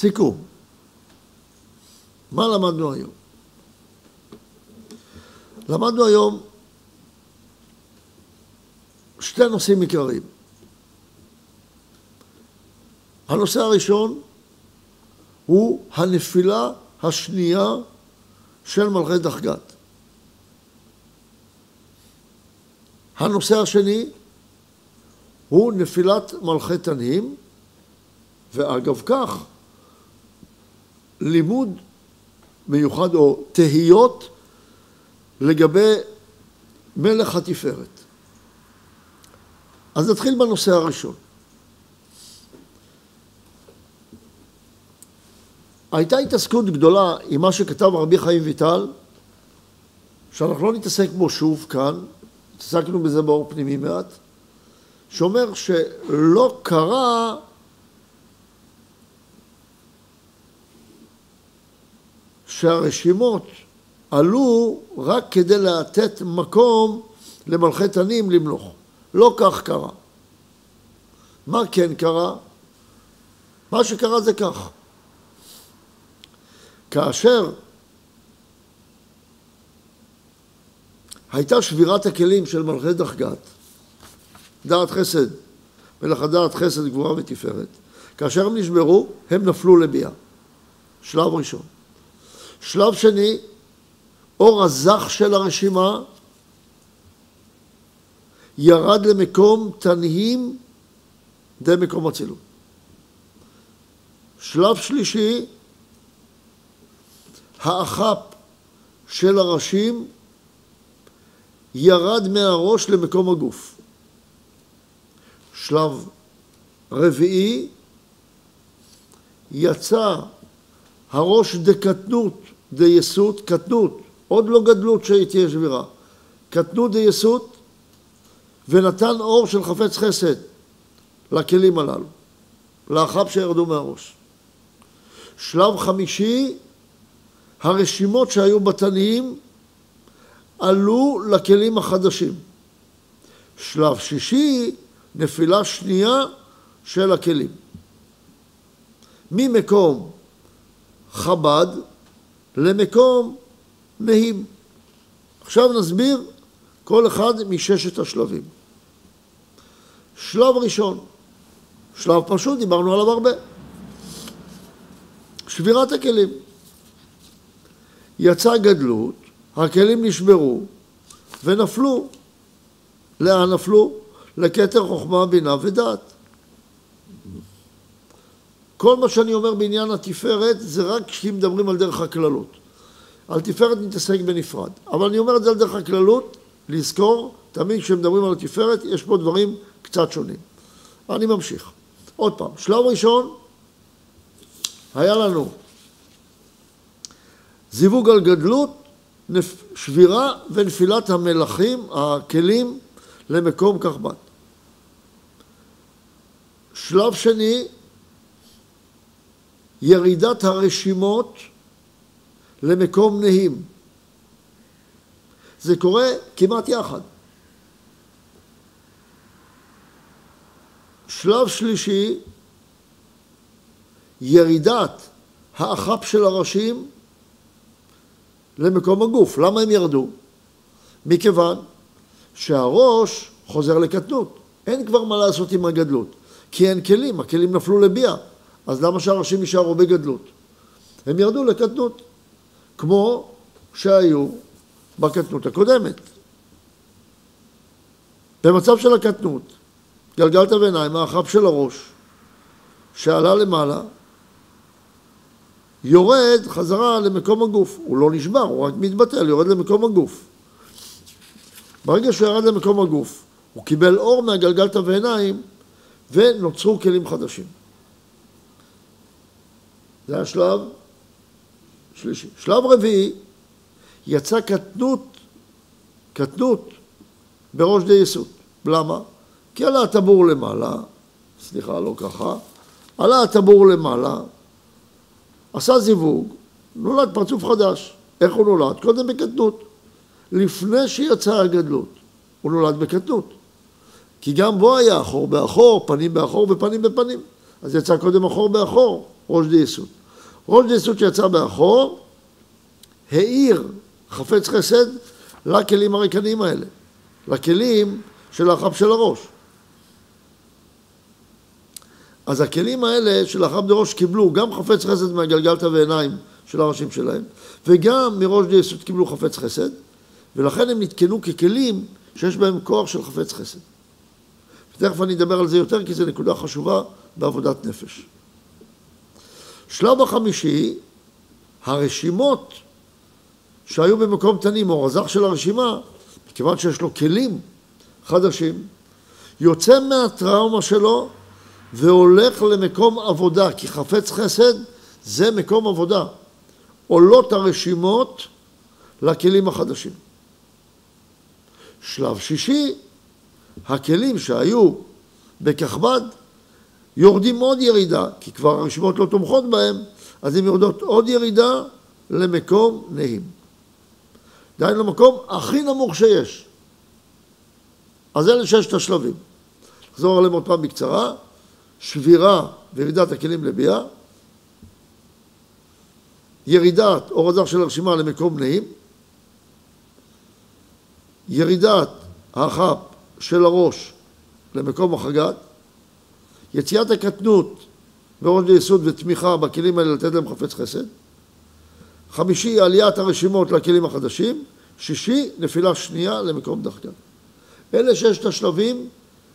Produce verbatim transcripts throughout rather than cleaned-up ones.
סיכום. מה למדנו היום? למדנו היום שתי נושאים עיקריים. הנושא הראשון הוא הנפילה השנייה של מלכי דחגת. הנושא השני הוא נפילת מלכי תנאים, ואגב כך, לימוד מיוחד או תהיות לגבי מלך התפארת. אז נתחיל בנושא הראשון. הייתה התעסקות גדולה עם מה שכתב רבי חיים ויטל, שאנחנו לא נתעסק בו שוב כאן, התעסקנו בזה באור פנימי מעט, שאומר שלא קרה שהרשימות עלו רק כדי לתת מקום למלכי תנים למלוך. לא כך קרה. מה כן קרה? מה שקרה זה כך. כאשר הייתה שבירת הכלים של מלכי דחגת, דעת חסד, מלך הדעת חסד, גבורה ותפארת, כאשר הם נשברו, הם נפלו לביאה. שלב ראשון. שלב שני, אור הזך של הרשימה ירד למקום תנאים די מקום אצילות. שלב שלישי, האח"פ של הראשים ירד מהראש למקום הגוף. שלב רביעי, יצא הראש דקטנות, דייסות, קטנות, עוד לא גדלות שתהיה שבירה, קטנות דייסות, ונתן אור של חפץ חסד לכלים הללו, לאח"פ שירדו מהראש. שלב חמישי, הרשימות שהיו בתנאים עלו לכלים החדשים. שלב שישי, נפילה שנייה של הכלים. ממקום חב"ד למקום נהים. עכשיו נסביר כל אחד מששת השלבים. שלב ראשון, שלב פשוט, דיברנו עליו הרבה. שבירת הכלים. יצא גדלות, הכלים נשברו ונפלו. לאן נפלו? לכתר חוכמה, בינה ודעת. כל מה שאני אומר בעניין התפארת זה רק כשמדברים על דרך הכללות. על תפארת נתעסק בנפרד. אבל אני אומר את זה על דרך הכללות, לזכור, תמיד כשמדברים על התפארת יש פה דברים קצת שונים. אני ממשיך. עוד פעם, שלב ראשון, היה לנו זיווג על גדלות, שבירה ונפילת המלכים, הכלים, למקום כחב"ד. שלב שני, ירידת הרשימות למקום נהים. זה קורה כמעט יחד. שלב שלישי, ירידת האח"פ של הראשים למקום הגוף. למה הם ירדו? מכיוון שהראש חוזר לקטנות. אין כבר מה לעשות עם הגדלות. כי אין כלים, הכלים נפלו לביאה. אז למה שהראשים יישארו בגדלות? הם ירדו לקטנות, כמו שהיו בקטנות הקודמת. במצב של הקטנות, גלגלת בעיניים, האח"פ של הראש, שעלה למעלה, יורד חזרה למקום הגוף. הוא לא נשבר, הוא רק מתבטל, יורד למקום הגוף. ברגע שהוא ירד למקום הגוף, הוא קיבל אור מהגלגלת בעיניים, ונוצרו כלים חדשים. זה השלב שלישי. שלב רביעי, יצא קטנות, קטנות בראש די יסוד. למה? כי עלה הטבור למעלה, סליחה, לא ככה, עלה הטבור למעלה, עשה זיווג, נולד פרצוף חדש. איך הוא נולד? קודם בקטנות. לפני שיצאה הגדלות, הוא נולד בקטנות. כי גם בו היה אחור באחור, פנים באחור ופנים בפנים. אז יצא קודם אחור באחור, ראש דייסות. ראש דייסות שיצא באחור, העיר חפץ חסד לכלים הריקניים האלה, לכלים של החב של הראש. אז הכלים האלה של החב דראש קיבלו גם חפץ חסד מהגלגלתא ועיניים של הראשים שלהם, וגם מראש דייסות קיבלו חפץ חסד, ולכן הם נתקנו ככלים שיש בהם כוח של חפץ חסד. ותכף אני אדבר על זה יותר, כי זו נקודה חשובה בעבודת נפש. שלב החמישי, הרשימות שהיו במקום תנים, או רז"ח של הרשימה, מכיוון שיש לו כלים חדשים, יוצא מהטראומה שלו והולך למקום עבודה, כי חפץ חסד זה מקום עבודה. עולות הרשימות לכלים החדשים. שלב שישי, הכלים שהיו בכחב"ד יורדים עוד ירידה, כי כבר הרשימות לא תומכות בהם, אז הן יורדות עוד ירידה למקום נהים. דהיינו למקום הכי נמוך שיש. אז אלה ששת השלבים. נחזור עליהם עוד פעם בקצרה. שבירה וירידת הכלים לביאה, ירידת או רז"ח של הרשימה למקום נהים, ירידת החב של הראש למקום החגת, יציאת הקטנות וראש דייסות ותמיכה בכלים האלה לתת להם חפץ חסד, חמישי עליית הרשימות לכלים החדשים, שישי נפילה שנייה למקום דחקה. אלה ששת השלבים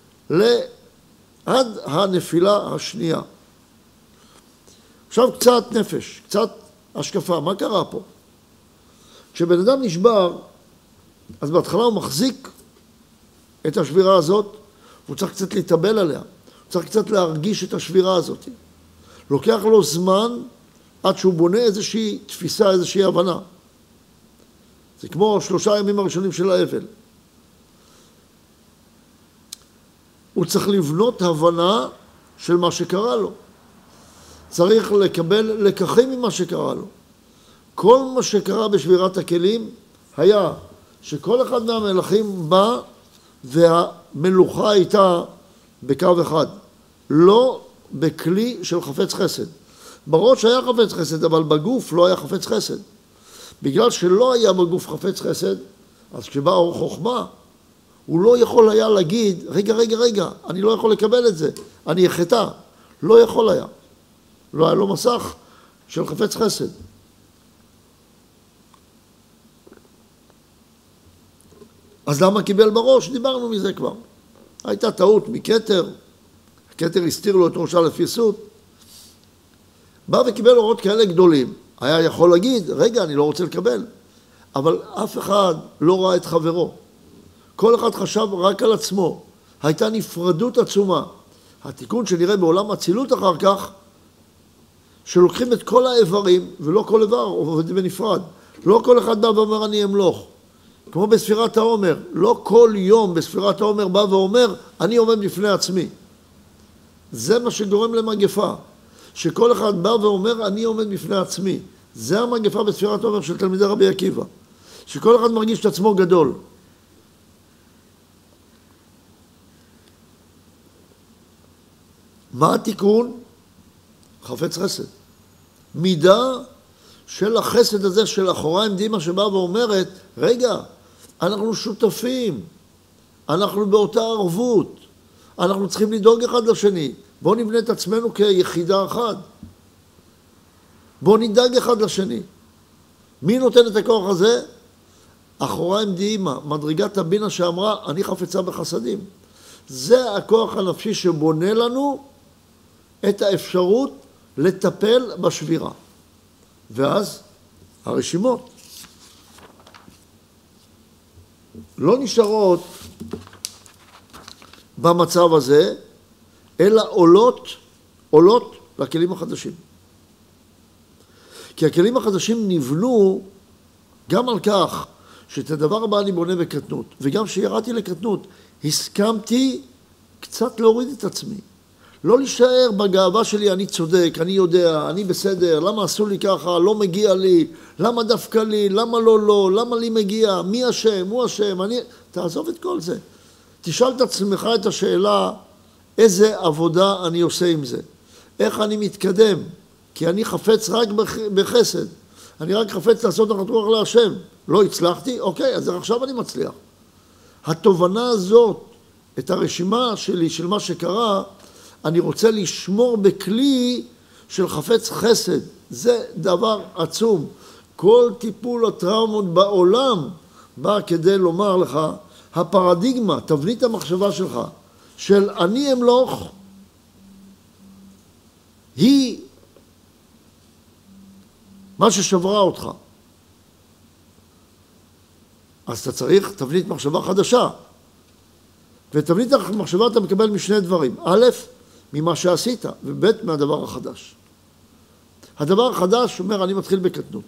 עד הנפילה השנייה. עכשיו קצת נפש, קצת השקפה, מה קרה פה? כשבן אדם נשבר, אז בהתחלה הוא מחזיק את השבירה הזאת, הוא צריך קצת להתאבל עליה, הוא צריך קצת להרגיש את השבירה הזאת. לוקח לו זמן עד שהוא בונה איזושהי תפיסה, איזושהי הבנה. זה כמו שלושה ימים הראשונים של האבל. הוא צריך לבנות הבנה של מה שקרה לו. צריך לקבל לקחים ממה שקרה לו. כל מה שקרה בשבירת הכלים היה שכל אחד מהמלכים בא והמלוכה הייתה בקו אחד. לא בכלי של חפץ חסד. בראש היה חפץ חסד, אבל בגוף לא היה חפץ חסד. בגלל שלא היה בגוף חפץ חסד, אז כשבא אור חוכמה, הוא לא יכול היה להגיד, רגע, רגע, רגע, אני לא יכול לקבל את זה, אני אחטא. לא יכול היה. לא היה לו מסך של חפץ חסד. אז למה קיבל בראש? דיברנו מזה כבר. הייתה טעות מכתר, הכתר הסתיר לו את ראשה לפי סוט. בא וקיבל אורות כאלה גדולים. היה יכול להגיד, רגע, אני לא רוצה לקבל. אבל אף אחד לא ראה את חברו. כל אחד חשב רק על עצמו. הייתה נפרדות עצומה. התיקון שנראה בעולם הצילות אחר כך, שלוקחים את כל האיברים, ולא כל איבר עובד בנפרד. לא כל אחד בא ואומר אני אמלוך. כמו בספירת העומר, לא כל יום בספירת העומר בא ואומר אני עומד בפני עצמי. זה מה שגורם למגפה. שכל אחד בא ואומר אני עומד בפני עצמי. זה המגפה בספירת העומר של תלמידי רבי עקיבא. שכל אחד מרגיש את עצמו גדול. מה התיקון? חפץ חסד. מידה של החסד הזה של אחוריים דימה שבאה ואומרת, רגע, אנחנו שותפים, אנחנו באותה ערבות, אנחנו צריכים לדאוג אחד לשני, בואו נבנה את עצמנו כיחידה אחת, בואו נדאג אחד לשני. מי נותן את הכוח הזה? אחוריים דימה, מדרגת הבינה שאמרה, אני חפצה בחסדים. זה הכוח הנפשי שבונה לנו את האפשרות לטפל בשבירה. ואז הרשימות לא נשארות במצב הזה, אלא עולות, עולות לכלים החדשים. כי הכלים החדשים נבנו גם על כך שאת הדבר הבא אני בונה בקטנות, וגם שירדתי לקטנות, הסכמתי קצת להוריד את עצמי. לא להישאר בגאווה שלי, אני צודק, אני יודע, אני בסדר, למה עשו לי ככה, לא מגיע לי, למה דווקא לי, למה לא לא, למה לי מגיע, מי אשם, הוא אשם, אני... תעזוב את כל זה. תשאל את עצמך את השאלה, איזה עבודה אני עושה עם זה? איך אני מתקדם? כי אני חפץ רק בחסד. אני רק חפץ לעשות נחת רוח להשם. לא הצלחתי? אוקיי, אז עכשיו אני מצליח. התובנה הזאת, את הרשימה שלי, של מה שקרה, אני רוצה לשמור בכלי של חפץ חסד. זה דבר עצום. כל טיפול הטראומות בעולם בא כדי לומר לך, הפרדיגמה, תבנית המחשבה שלך, של אני אמלוך, היא מה ששברה אותך. אז אתה צריך תבנית מחשבה חדשה. ותבנית המחשבה אתה מקבל משני דברים. א', ממה שעשית, וב', מהדבר החדש. הדבר החדש אומר, אני מתחיל בקטנות.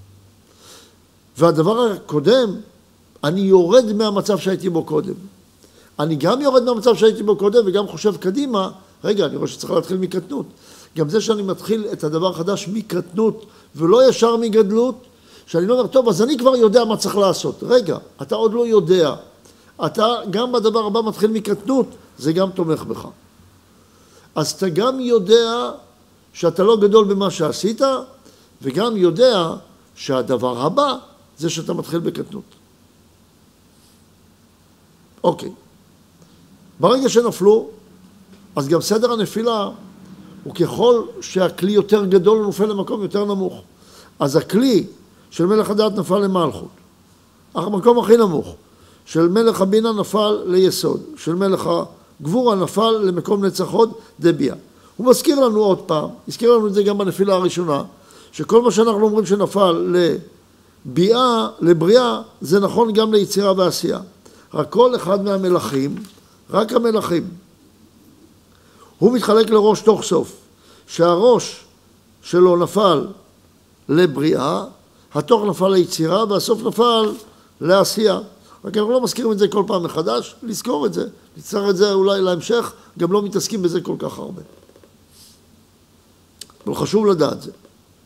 והדבר הקודם, אני יורד מהמצב שהייתי בו קודם. אני גם יורד מהמצב שהייתי בו קודם, וגם חושב קדימה, רגע, אני רואה שצריך להתחיל מקטנות. גם זה שאני מתחיל את הדבר החדש מקטנות, ולא ישר מגדלות, שאני לא אומר, טוב, אז אני כבר יודע מה צריך לעשות. רגע, אתה עוד לא יודע. אתה גם בדבר הבא מתחיל מקטנות, זה גם תומך בך. אז אתה גם יודע שאתה לא גדול במה שעשית, וגם יודע שהדבר הבא זה שאתה מתחיל בקטנות. אוקיי. ברגע שנפלו, אז גם סדר הנפילה הוא ככל שהכלי יותר גדול הוא נופל למקום יותר נמוך. אז הכלי של מלך הדעת נפל למלכות. המקום הכי נמוך. של מלך הבינה נפל ליסוד. של מלך הגבורה נפל למקום נצח הוד דביעה. הוא מזכיר לנו עוד פעם, הזכיר לנו את זה גם בנפילה הראשונה, שכל מה שאנחנו אומרים שנפל לביאה, לבריאה, זה נכון גם ליצירה ועשייה. רק כל אחד מהמלכים, רק המלכים, הוא מתחלק לראש תוך סוף. שהראש שלו נפל לבריאה, התוך נפל ליצירה, והסוף נפל לעשייה. רק אנחנו לא מזכירים את זה כל פעם מחדש, לזכור את זה. נצטרך את זה אולי להמשך, גם לא מתעסקים בזה כל כך הרבה. אבל חשוב לדעת זה.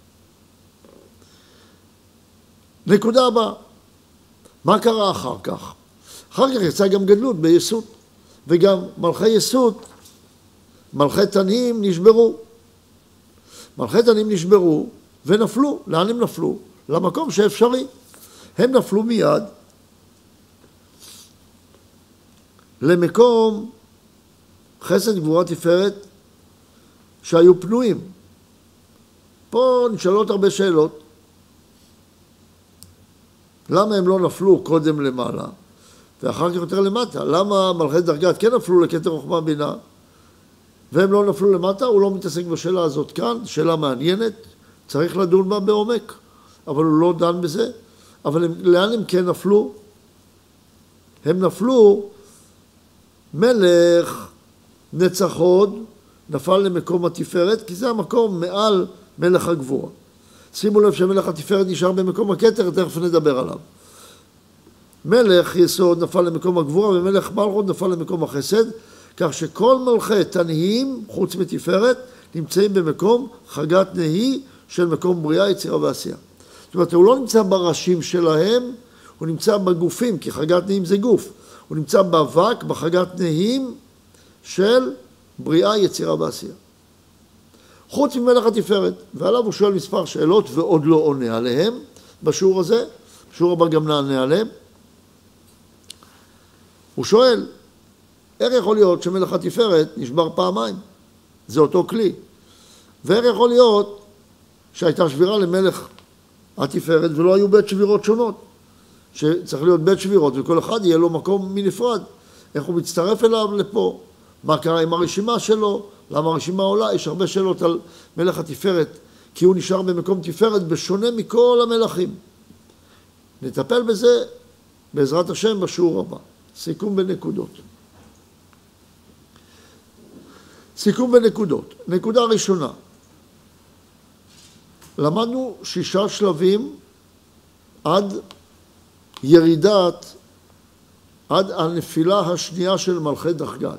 נקודה הבאה. מה קרה אחר כך? אחר כך יצא גם גדלות ביסוד, וגם מלכי יסוד, מלכי תנאים נשברו. מלכי תנאים נשברו ונפלו. לאן הם נפלו? למקום שאפשרי. הם נפלו מיד למקום חסד גבורה תפארת שהיו פנויים. פה נשאלות הרבה שאלות. למה הם לא נפלו קודם למעלה ואחר כך יותר למטה? למה מלכי דרגת כן נפלו לכתר חוכמה בינה והם לא נפלו למטה? הוא לא מתעסק בשאלה הזאת כאן, שאלה מעניינת, צריך לדון בה בעומק, אבל הוא לא דן בזה. אבל הם, לאן הם כן נפלו? הם נפלו, מלך נצח הוד נפל למקום התפארת, כי זה המקום מעל מלך הגבורה. שימו לב שמלך התפארת נשאר במקום הכתר, תכף נדבר עליו. מלך יסוד נפל למקום הגבורה, ומלך מלכות נפל למקום החסד, כך שכל מלכי תנאים, חוץ מתפארת, נמצאים במקום חגת נהי של מקום בריאה, יצירה ועשייה. זאת אומרת, הוא לא נמצא בראשים שלהם, הוא נמצא בגופים, כי חגת נהים זה גוף. הוא נמצא באבק, בחגת נהים של בריאה, יצירה ועשייה. חוץ ממלך התפארת, ועליו הוא שואל מספר שאלות ועוד לא עונה עליהם בשיעור הזה, בשיעור הבא גם נענה עליהם. הוא שואל, איך יכול להיות שמלך התפארת נשבר פעמיים? זה אותו כלי. ואיך יכול להיות שהייתה שבירה למלך התפארת ולא היו בית שבירות שונות? שצריך להיות בית שבירות וכל אחד יהיה לו מקום מנפרד. איך הוא מצטרף אליו לפה? מה קרה עם הרשימה שלו? למה הרשימה עולה? יש הרבה שאלות על מלך התפארת, כי הוא נשאר במקום תפארת בשונה מכל המלכים. נטפל בזה בעזרת השם בשיעור הבא. סיכום בנקודות. סיכום בנקודות. נקודה ראשונה. למדנו שישה שלבים עד ירידת, עד הנפילה השנייה של מלכי דרגת.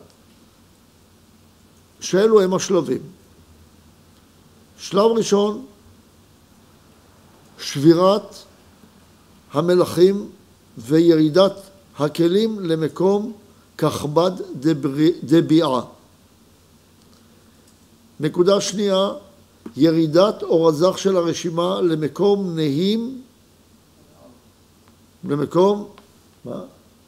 שאלו הם השלבים. שלב ראשון, שבירת המלכים וירידת הכלים למקום ככבד דביעה. נקודה שנייה, ירידת אור הזך של הרשימה למקום נהים, למקום, מה?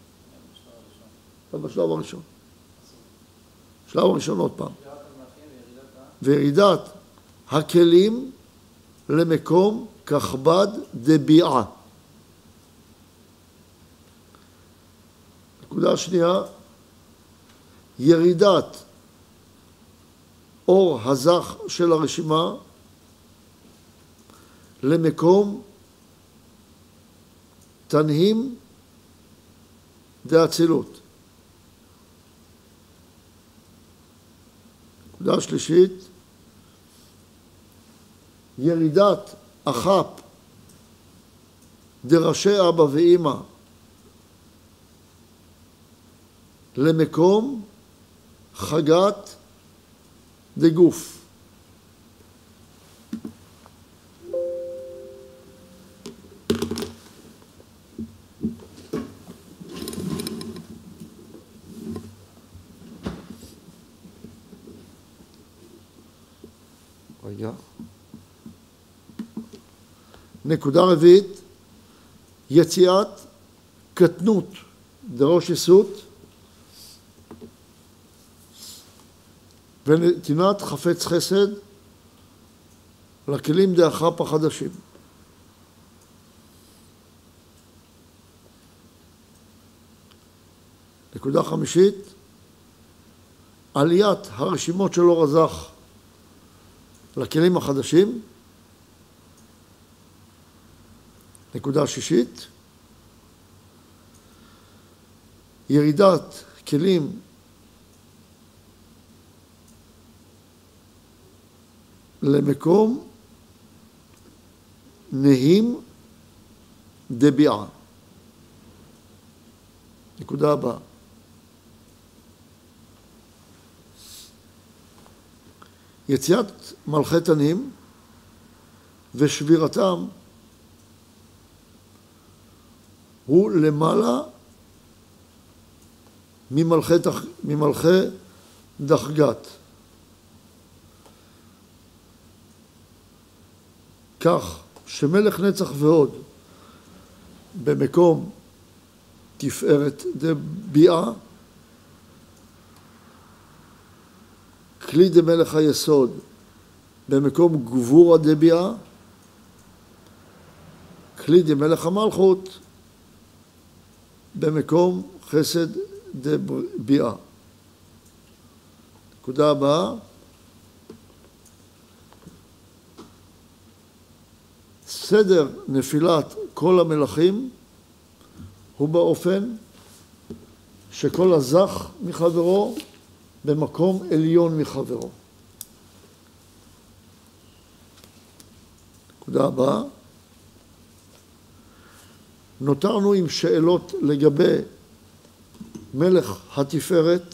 בשלב הראשון. שלב הראשון עוד פעם. וירידת הכלים למקום ככבד דביעה. נקודה שנייה, ירידת אור הזך של הרשימה למקום תנהים דאצילות. נקודה שלישית, ירידת החפ דראשי אבא ואמא למקום חגת דגוף. רגע. נקודה רביעית, יציאת קטנות דראש יסות ונתינת חפץ חסד לכלים דאחרפ החדשים. נקודה חמישית, עליית הרשימות של אור הזך לכלים החדשים. נקודה שישית, ירידת כלים למקום נהים דביעה. נקודה הבאה, יציאת מלכי תנים ושבירתם הוא למעלה ממלכי, ממלכי דחגת. כך שמלך נצח ועוד במקום תפארת דביעה, כלי דמלך היסוד במקום גבורה דביעה, כלי דמלך המלכות במקום חסד דביעה. נקודה הבאה, סדר נפילת כל המלכים הוא באופן שכל הזך מחברו במקום עליון מחברו. נקודה הבאה, נותרנו עם שאלות לגבי מלך התפארת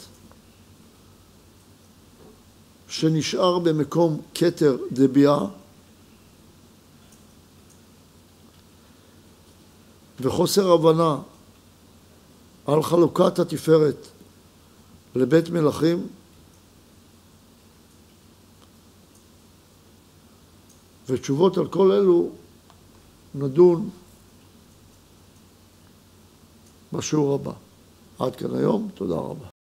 שנשאר במקום כתר דביעה, וחוסר הבנה על חלוקת התפארת לבית מלכים, ותשובות על כל אלו נדון בשיעור הבא. עד כאן היום, תודה רבה.